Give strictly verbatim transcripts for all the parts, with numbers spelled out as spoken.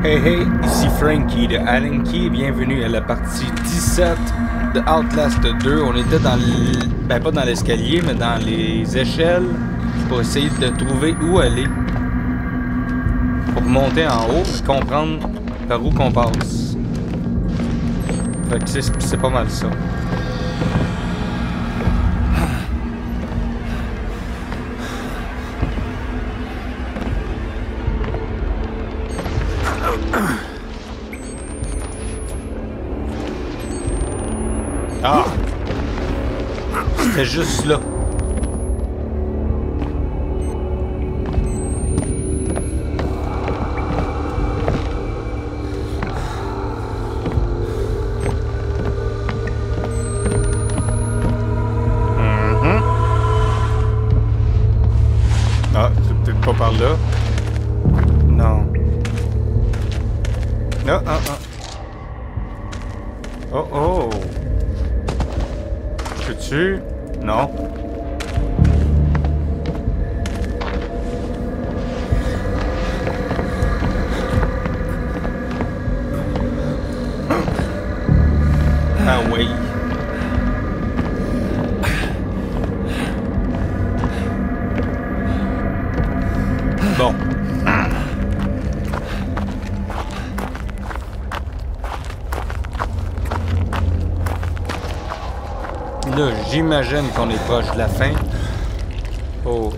Hey hey, ici Frankie de Allen Key, bienvenue à la partie dix-sept de Outlast deux. On était dans le... ben pas dans l'escalier, mais dans les échelles pour essayer de trouver où aller. Pour monter en haut et comprendre par où qu'on passe. Fait que c'est pas mal ça. Ah! C'était juste là. Mm-hmm. Ah, c'est peut-être pas par là. Non. Ah, ah, ah. Oh, oh! Peux-tu? Non. Ah oui. Bon. Là, j'imagine qu'on est proche de la fin. Oh.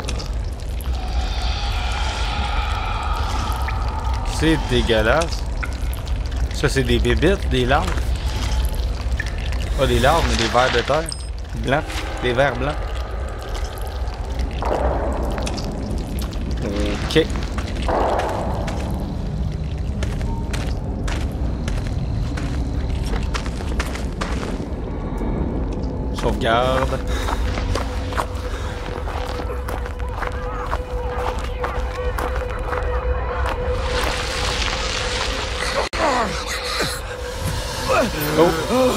C'est dégueulasse. Ça, c'est des bébites, des larves. Pas des larves, mais des vers de terre. Blancs. Des vers blancs. Ok. Sauvegarde. Oh.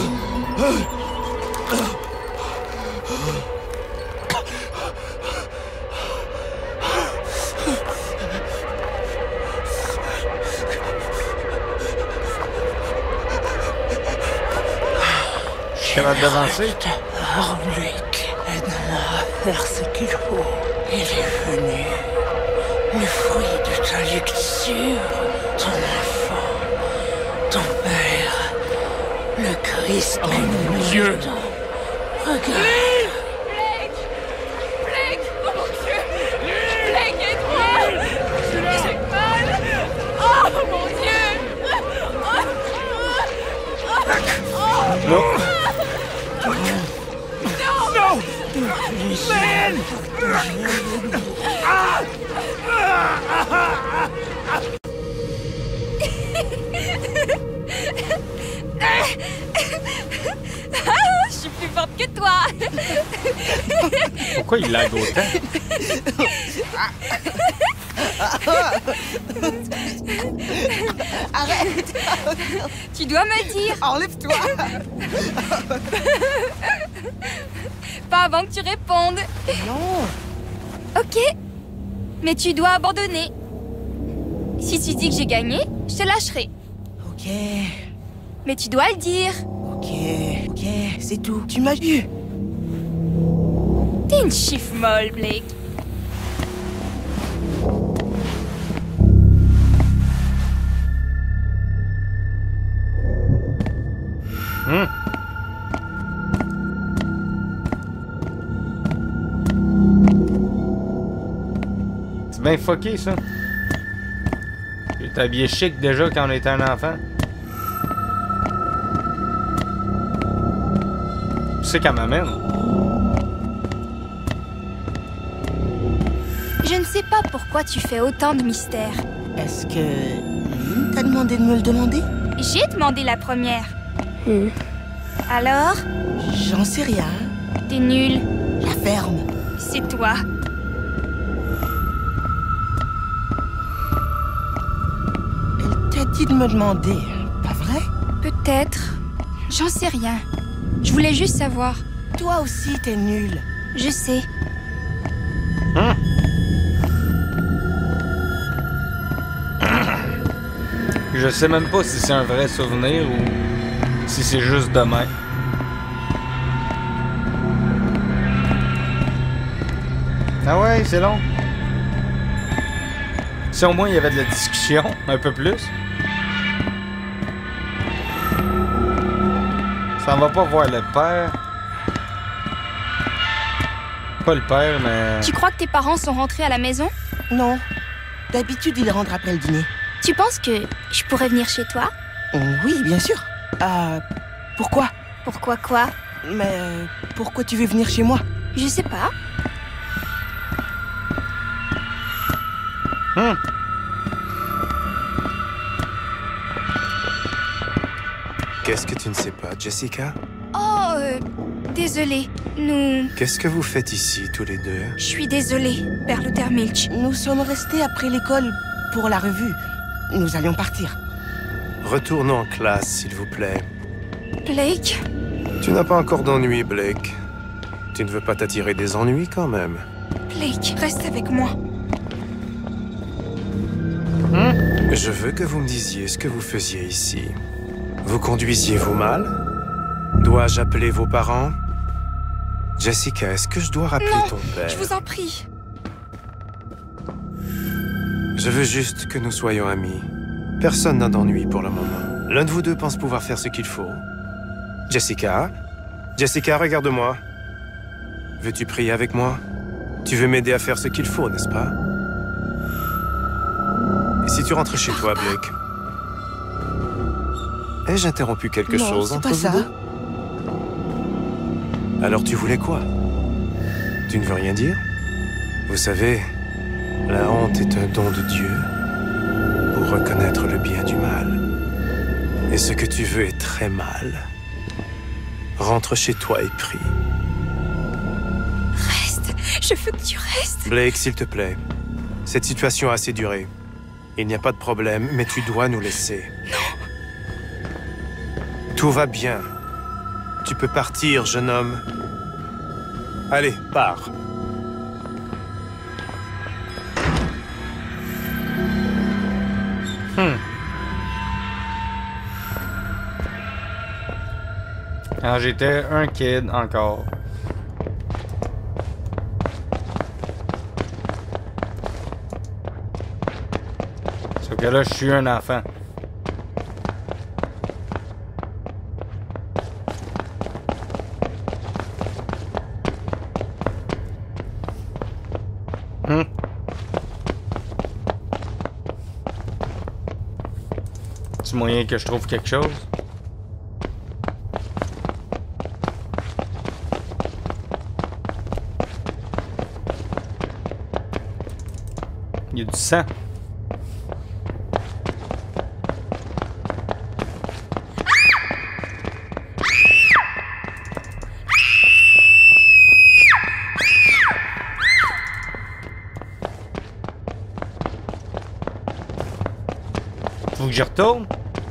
Je suis capable d'avancer. Luc, aide-moi à faire ce qu'il faut. Il est venu. Le fruit de ta lecture, ton enfant, ton père, le Christ. Oh mon Dieu! Regarde. Blake! Blake! Oh mon Dieu! Blake, aide-moi! J'ai mal! Oh mon Dieu! Non! Non! Man! Ah! Je suis plus forte que toi! Pourquoi il lag autant? Arrête! Tu dois me dire! Enlève-toi! Pas avant que tu répondes! Non! Ok! Mais tu dois abandonner! Si tu dis que j'ai gagné, je te lâcherai. Ok, Mais tu dois le dire! ok, ok, c'est tout. Tu m'as eu! T'es une chiffre molle, Blake! Hmm. C'est bien fucké, ça. J'étais habillé chic déjà quand on était un enfant. C'est qu'elle m'amène. Je ne sais pas pourquoi tu fais autant de mystères. Est-ce que... Hmm, t'as demandé de me le demander? J'ai demandé la première. Hmm. Alors? J'en sais rien. T'es nul. La ferme. C'est toi. Elle t'a dit de me demander, pas vrai? Peut-être. J'en sais rien. Je voulais juste savoir. Toi aussi, t'es nul. Je sais. Je sais même pas si c'est un vrai souvenir ou si c'est juste demain. Ah ouais, c'est long. Si au moins il y avait de la discussion, un peu plus. Ça va pas voir le père. Pas le père, mais... Tu crois que tes parents sont rentrés à la maison? Non. D'habitude, ils rentrent après le dîner. Tu penses que je pourrais venir chez toi? Oui, bien sûr. Euh... Pourquoi? Pourquoi quoi? Mais... Euh, pourquoi tu veux venir chez moi? Je sais pas. Hmm. Qu'est-ce que tu ne sais pas, Jessica? Oh, euh, désolée. Nous... Qu'est-ce que vous faites ici, tous les deux? Je suis désolée, Père Luther Milch. Nous sommes restés après l'école pour la revue. Nous allions partir. Retournons en classe, s'il vous plaît. Blake? Tu n'as pas encore d'ennuis, Blake. Tu ne veux pas t'attirer des ennuis, quand même? Blake, reste avec moi. Hmm? Je veux que vous me disiez ce que vous faisiez ici. Vous conduisiez-vous mal? Dois-je appeler vos parents? Jessica, est-ce que je dois rappeler Non, ton père? je vous en prie. Je veux juste que nous soyons amis. Personne n'a d'ennui pour le moment. L'un de vous deux pense pouvoir faire ce qu'il faut. Jessica? Jessica, regarde-moi. Veux-tu prier avec moi? Tu veux m'aider à faire ce qu'il faut, n'est-ce pas? Et si tu rentres chez toi, Blake? Ai-je interrompu quelque non, chose c'est entre pas vous ça. deux? Alors tu voulais quoi? Tu ne veux rien dire? Vous savez, la honte est un don de Dieu pour reconnaître le bien du mal. Et ce que tu veux est très mal. Rentre chez toi et prie. Reste, je veux que tu restes. Blake, s'il te plaît. Cette situation a assez duré. Il n'y a pas de problème, mais tu dois nous laisser. Non. Tout va bien. Tu peux partir, jeune homme. Allez, pars. Hmm. Alors j'étais un kid encore. Sauf que là, je suis un enfant. Hmm. C'est moyen que je trouve quelque chose? Il y a du sang. Faut que j'y retourne?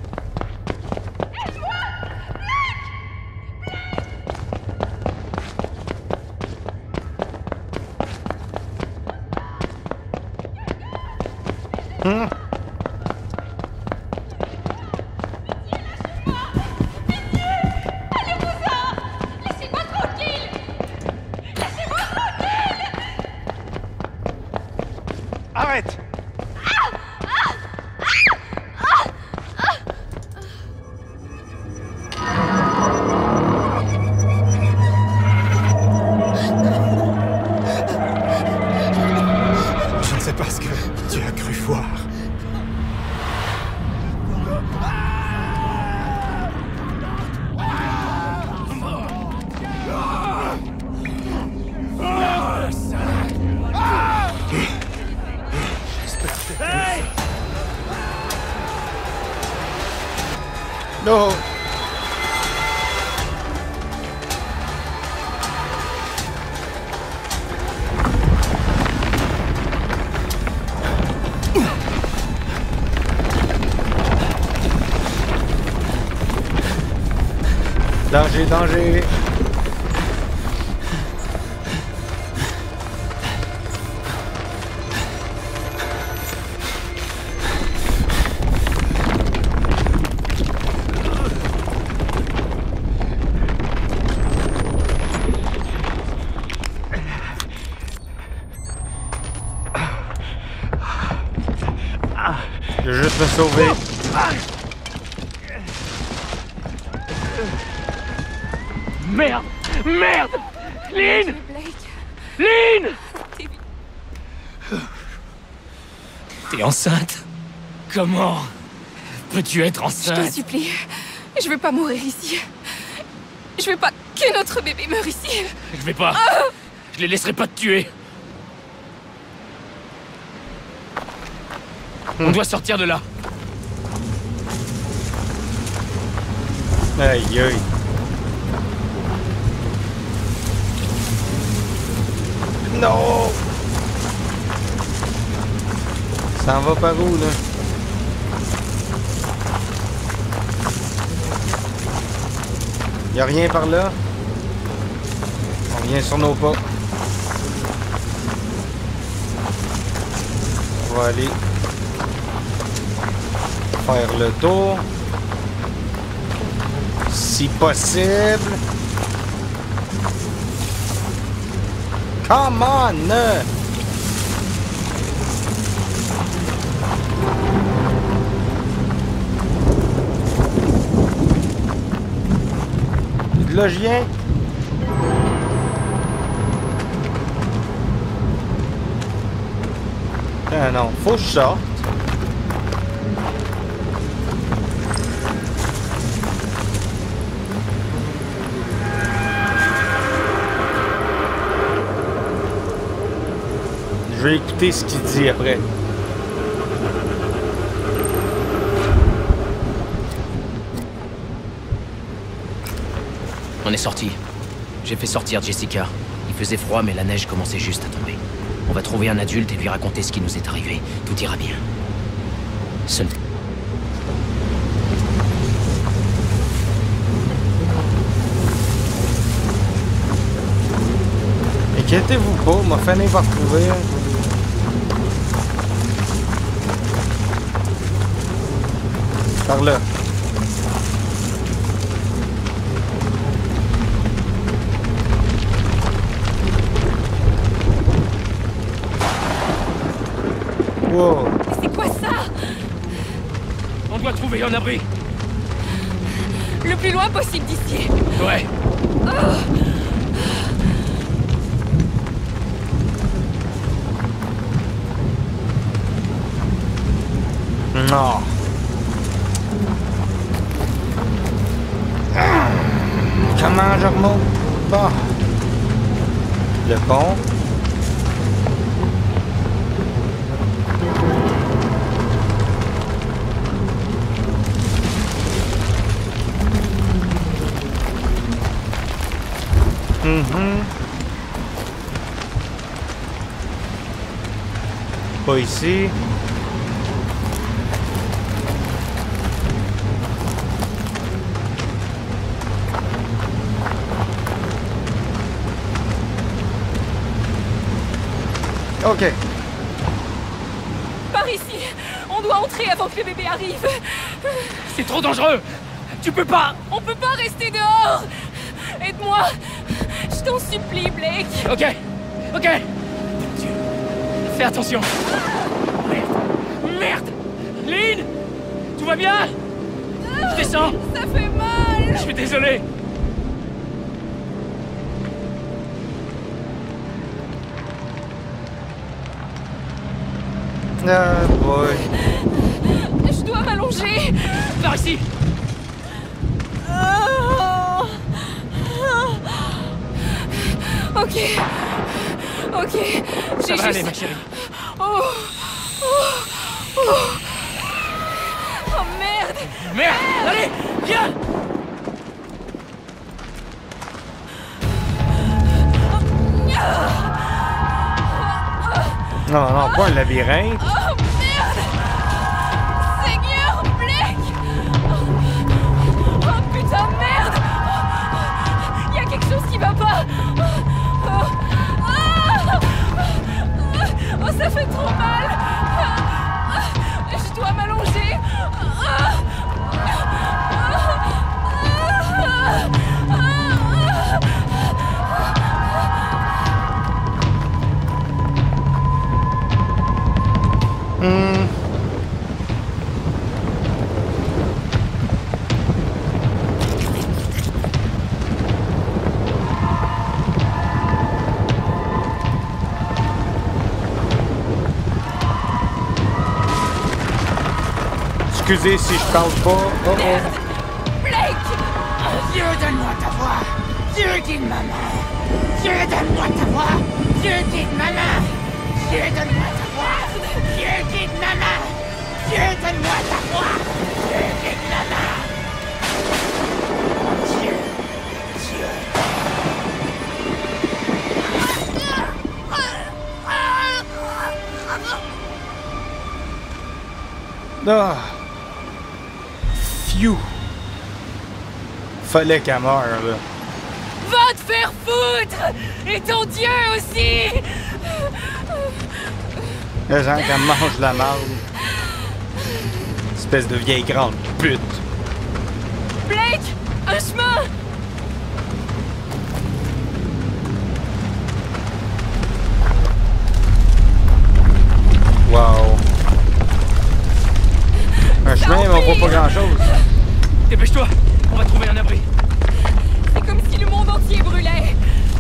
Hmm. Laissez-moi tranquille! Laissez-moi tranquille! Arrête! Je ne sais pas ce que tu as cru voir. Non! Danger, danger! Je vais juste me sauver. Merde! Merde! Lynn! Blake, Lynn! t'es... T'es enceinte? Comment peux-tu être Je t'en enceinte? supplie. Je veux pas mourir ici. Je veux pas que notre bébé meure ici. Je vais pas. Je les laisserai pas te tuer. On doit sortir de là. Aïe aïe. Non! Ça en va par où, là? Y'a rien par là? On vient sur nos pas. On va aller faire le tour. Si possible. Come on! Là, je viens. Ah non, faut que je sorte. Je vais écouter ce qu'il dit après. On est sorti. J'ai fait sortir Jessica. Il faisait froid, mais la neige commençait juste à tomber. On va trouver un adulte et lui raconter ce qui nous est arrivé. Tout ira bien. Seul... Inquiétez-vous pas, m'a fini par trouver. Par là. Wow. C'est quoi ça? On doit trouver un abri. Le plus loin possible d'ici. Ouais. Non. Comment je remonte? Bah. Le pont. Mhm. Pas ici. Ok. Par ici. On doit entrer avant que le bébé arrive. C'est trop dangereux. Tu peux pas. On peut pas rester dehors. Aide-moi. Je t'en supplie, Blake. Ok. Ok. Tu... Fais attention. Merde. Merde. Lynn. Tout va bien? Je descends. Ça fait mal. Je suis désolé. Ah, boy. Je dois m'allonger. Par ici. Oh. Ok. Ok. Ça J'ai va aller, juste... ma chérie. Oh. Oh. Oh. Oh merde. Merde. Allez, viens. Non, non, pas un labyrinthe. Oh merde. Seigneur Blake. Oh putain merde. Il y a quelque chose qui va pas. Oh, oh, oh, ça fait trop mal. Je dois m'allonger. Excusez si je parle pas. Oh, Merde. oh. Blake! Dieu, donne-moi ta voix! Dieu, guide ma main! Dieu, donne-moi ta voix! Dieu, guide ma main! Dieu, donne-moi ta voix! Dieu, guide ma main! Dieu, donne-moi ta voix! Dieu, guide ma main! Dieu, Dieu. Ah. Phew. Fallait qu'elle meure, là. Va te faire foutre! Et ton Dieu aussi! Les gens qu'elle mange la marde. Espèce de vieille grande pute. Blake! Un chemin! Wow. Un chemin, mais on voit pas grand chose. Dépêche-toi, on va trouver un abri. C'est comme si le monde entier brûlait!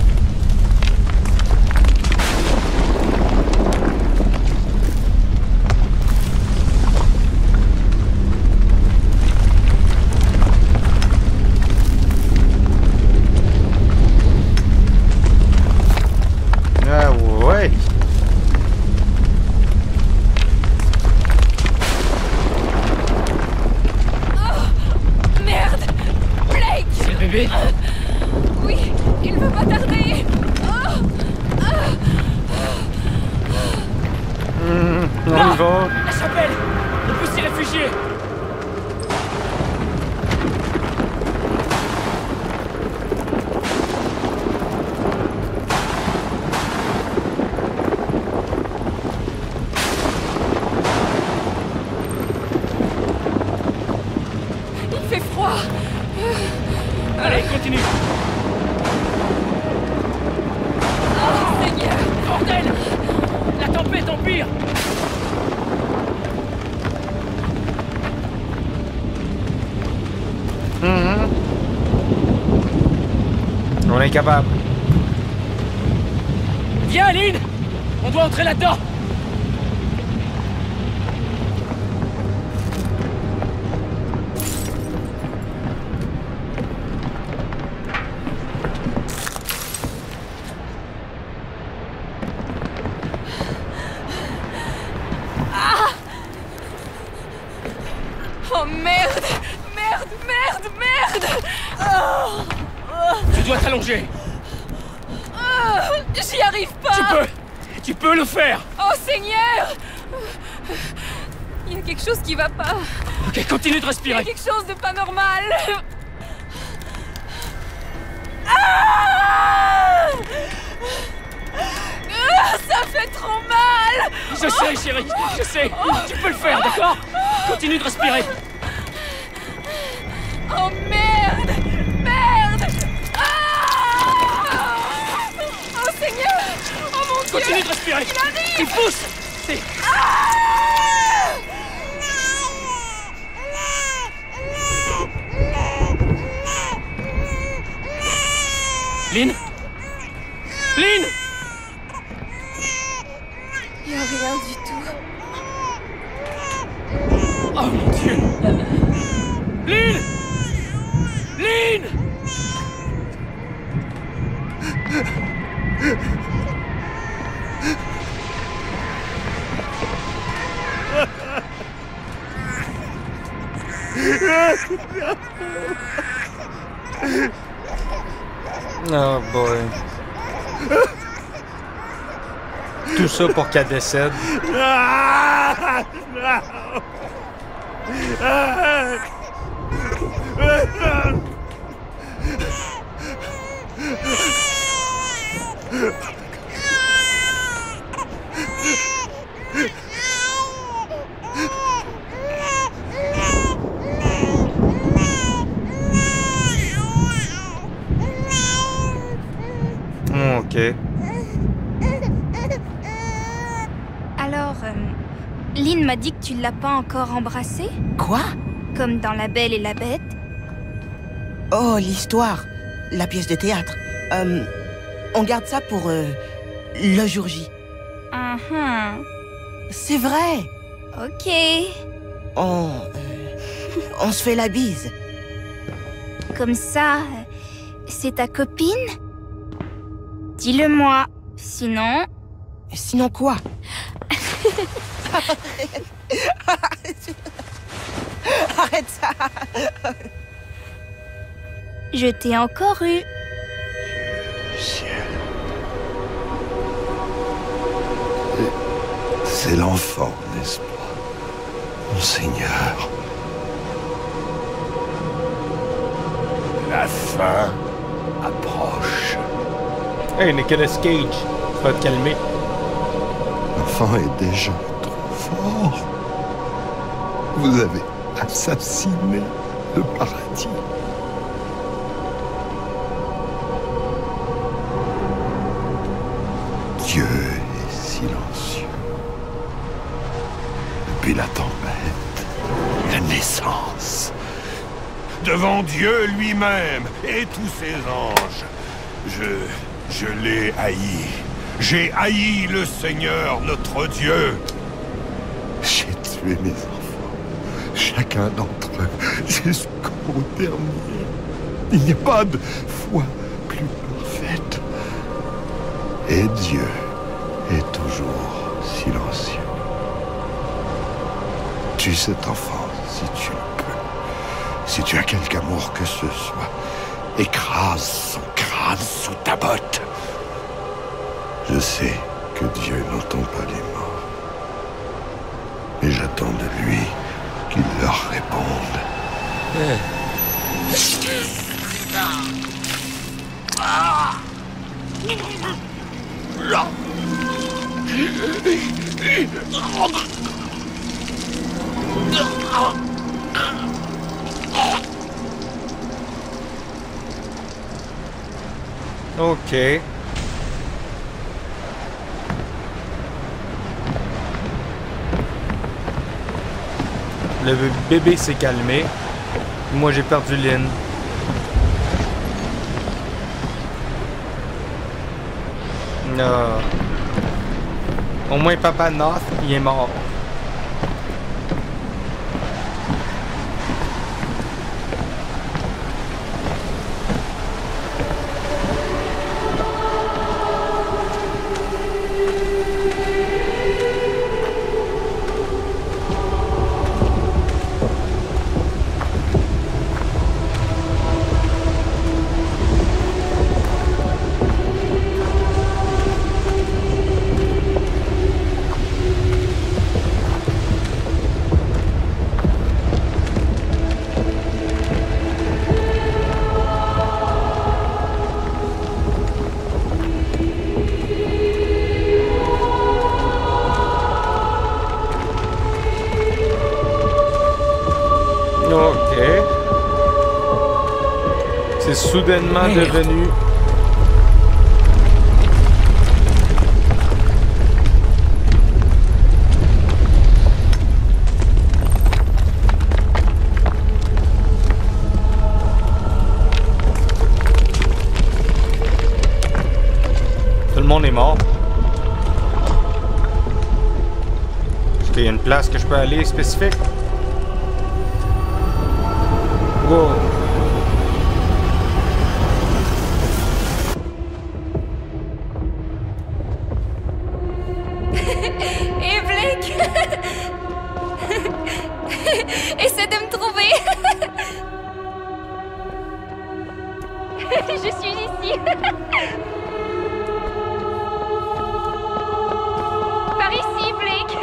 Ah ouais. Merde! Blake! C'est le bébé? Oui, il va pas tarder! Oh! Mmh, on y Là! va. La chapelle! On peut s'y réfugier! Il fait froid! Allez, continue! Oh, Seigneur! Bordel! La tempête empire! Mhm. On est capable. Viens, Lynn! On doit entrer là-dedans! Oh merde! Merde! Merde! Merde! Oh, Tu dois t'allonger! oh, j'y arrive pas! Tu peux! Tu peux le faire! Oh Seigneur! Il y a quelque chose qui va pas. Ok, continue de Il y a respirer! quelque chose de pas normal. Ah! Ah, ça fait trop mal! Je sais, chérie! Je sais! Tu peux le faire, d'accord? Continue de respirer! Oh merde! Merde! Ah! Oh Seigneur! Oh mon Dieu! Continue de respirer! Il arrive! Tu pousses! C'est... Ah! Lynn? Lynn! Il y a rien du tout. Oh mon Dieu! Lynn! Lynn! Oh boy. Tout ça pour qu'elle décède. Ok. Alors, euh, Lynn m'a dit que tu l'as pas encore embrassée, Quoi? comme dans La Belle et la Bête. Oh, l'histoire. La pièce de théâtre. Euh, on garde ça pour euh, le jour J. Uh-huh. C'est vrai. Ok. On... euh, on se fait la bise. Comme ça, c'est ta copine? Dis-le-moi, sinon... Sinon quoi? Arrête ça. Je t'ai encore eu. Ciel. C'est l'enfant, n'est-ce pas, mon Seigneur? La fin approche. Hey, Nicolas Cage, tu vas te calmer. L'enfant est déjà trop fort. Vous avez assassiné le paradis. Dieu est silencieux. Depuis la tempête, la naissance. Devant Dieu lui-même et tous ses anges. Je... je l'ai haï. J'ai haï le Seigneur, notre Dieu. J'ai tué mes enfants, chacun d'entre eux, jusqu'au dernier. Il n'y a pas de foi plus parfaite. Et Dieu est toujours silencieux. Tue cet enfant si tu le peux. Si tu as quelque amour que ce soit, écrase son crâne sous ta botte. Je sais que Dieu n'entend pas les morts. Mais j'attends de lui qu'il leur réponde. Hey. Ok. Le bébé s'est calmé. Moi, j'ai perdu Lynn. Euh... Au moins, Papa North, il est mort. C'est soudainement Merde. devenu... Tout le monde est mort. Est-ce qu'il y a une place que je peux aller spécifique? Wow. Et Blake! Essaie de me trouver! Je suis ici! Par ici, Blake!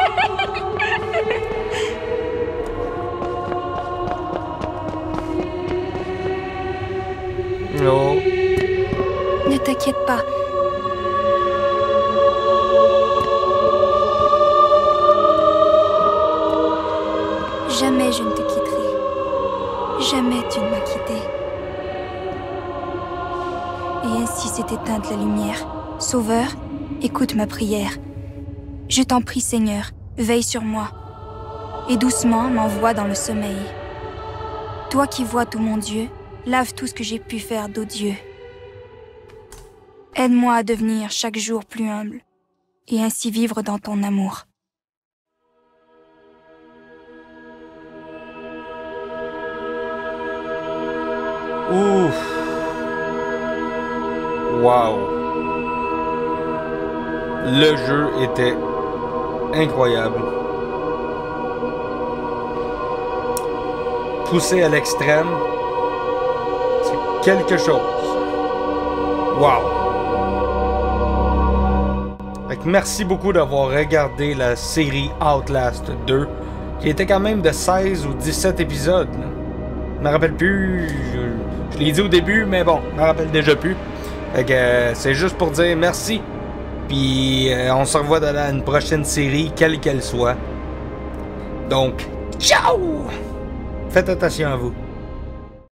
Non. Ne t'inquiète pas. Jamais je ne te quitterai. Jamais tu ne m'as quitté. Et ainsi s'est éteinte la lumière. Sauveur, écoute ma prière. Je t'en prie, Seigneur, veille sur moi. Et doucement m'envoie dans le sommeil. Toi qui vois tout mon Dieu, lave tout ce que j'ai pu faire d'odieux. Aide-moi à devenir chaque jour plus humble, et ainsi vivre dans ton amour. Ouf. Wow. Le jeu était incroyable. Poussé à l'extrême, c'est quelque chose. Wow. Fait que merci beaucoup d'avoir regardé la série Outlast deux, qui était quand même de seize ou dix-sept épisodes. Là. Je me rappelle plus. Je, je l'ai dit au début, mais bon, je me rappelle déjà plus. Fait que euh, c'est juste pour dire merci. Puis euh, on se revoit dans une prochaine série, quelle qu'elle soit. Donc, ciao! Faites attention à vous.